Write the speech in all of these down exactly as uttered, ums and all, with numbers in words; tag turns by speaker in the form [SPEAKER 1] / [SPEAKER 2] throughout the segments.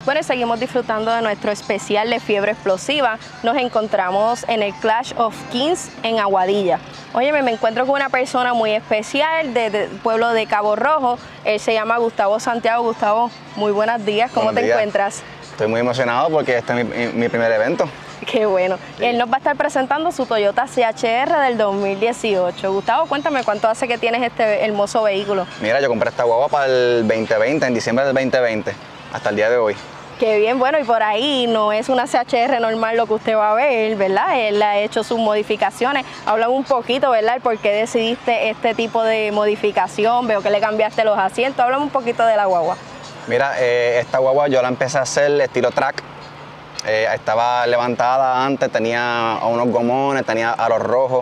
[SPEAKER 1] Bueno, y seguimos disfrutando de nuestro especial de Fiebre Explosiva. Nos encontramos en el Clash of Kings en Aguadilla. Óyeme, me encuentro con una persona muy especial del de pueblo de Cabo Rojo. Él se llama Gustavo Santiago. Gustavo, muy buenos días. ¿Cómo
[SPEAKER 2] Buenos
[SPEAKER 1] te
[SPEAKER 2] días.
[SPEAKER 1] encuentras?
[SPEAKER 2] Estoy muy emocionado porque este es mi, mi, mi primer evento.
[SPEAKER 1] Qué bueno.
[SPEAKER 2] Sí.
[SPEAKER 1] Él nos va a estar presentando su Toyota C H R del dos mil dieciocho. Gustavo, cuéntame cuánto hace que tienes este hermoso vehículo.
[SPEAKER 2] Mira, yo compré esta guagua para el veinte veinte, en diciembre del veinte veinte, hasta el día de hoy.
[SPEAKER 1] Qué bien, bueno, y por ahí no es una C H R normal lo que usted va a ver, ¿verdad? Él ha hecho sus modificaciones. Háblame un poquito, ¿verdad? El por qué decidiste este tipo de modificación. Veo que le cambiaste los asientos. Háblame un poquito de la guagua.
[SPEAKER 2] Mira, eh, esta guagua yo la empecé a hacer estilo track. Eh, estaba levantada antes, tenía unos gomones, tenía aros rojos.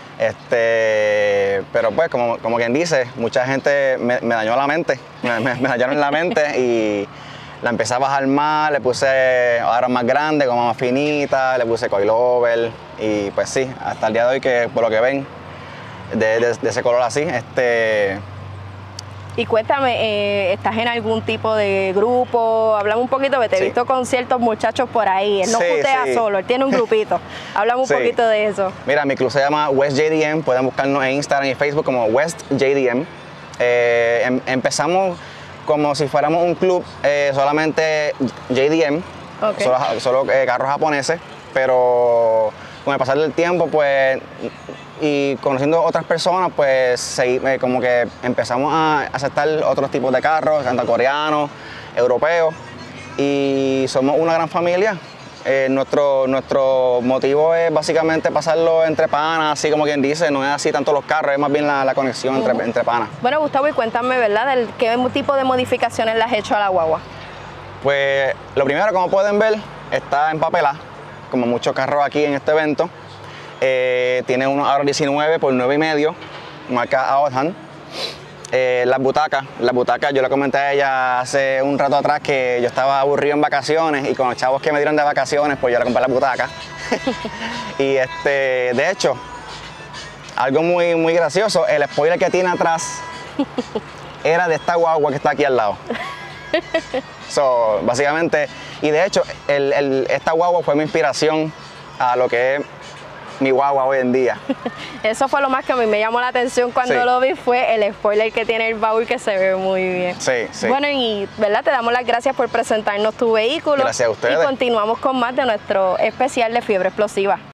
[SPEAKER 2] Este, pero pues, como, como quien dice, mucha gente me, me dañó la mente, me, me, me dañaron la mente y la empecé a bajar más, le puse aros más grandes, como más finitas, le puse coilover y pues sí, hasta el día de hoy que por lo que ven, de, de, de ese color así, este...
[SPEAKER 1] Y cuéntame, eh, ¿estás en algún tipo de grupo? Háblame un poquito, que te he
[SPEAKER 2] Sí.
[SPEAKER 1] visto con ciertos muchachos por ahí. Él no
[SPEAKER 2] Sí,
[SPEAKER 1] putea
[SPEAKER 2] sí.
[SPEAKER 1] solo, él tiene un grupito. Háblame un
[SPEAKER 2] Sí.
[SPEAKER 1] poquito de eso.
[SPEAKER 2] Mira, mi club se llama West J D M, pueden buscarnos en Instagram y Facebook como West J D M. Eh, em, empezamos como si fuéramos un club eh, solamente J D M,
[SPEAKER 1] Okay.
[SPEAKER 2] solo, solo eh, carros japoneses, pero con el pasar del tiempo, pues, y conociendo otras personas, pues, segui- eh, como que empezamos a aceptar otros tipos de carros, tanto coreanos, europeos, y somos una gran familia. Eh, nuestro, nuestro motivo es básicamente pasarlo entre panas, así como quien dice, no es así tanto los carros, es más bien la, la conexión entre,
[SPEAKER 1] Ujú.
[SPEAKER 2] entre panas.
[SPEAKER 1] Bueno, Gustavo, y cuéntame, ¿verdad? Del qué tipo de modificaciones le has hecho a la guagua.
[SPEAKER 2] Pues lo primero, como pueden ver, está empapelada, como muchos carros aquí en este evento. Eh, tiene unos aros diecinueve por nueve y medio, marca Aodhan. Eh, las butacas, las butacas, yo le comenté a ella hace un rato atrás que yo estaba aburrido en vacaciones y con los chavos que me dieron de vacaciones, pues yo le compré las butacas. Y este, de hecho, algo muy, muy gracioso, el spoiler que tiene atrás era de esta guagua que está aquí al lado. So, básicamente, y de hecho, el, el, esta guagua fue mi inspiración a lo que es mi guagua hoy en día.
[SPEAKER 1] Eso fue lo más que a mí me llamó la atención cuando
[SPEAKER 2] Sí.
[SPEAKER 1] lo vi, fue el spoiler que tiene el baúl, que se ve muy bien.
[SPEAKER 2] Sí, sí.
[SPEAKER 1] Bueno, y ¿verdad? Te damos las gracias por presentarnos tu vehículo.
[SPEAKER 2] Gracias a ustedes.
[SPEAKER 1] Y continuamos con más de nuestro especial de Fiebre Explosiva.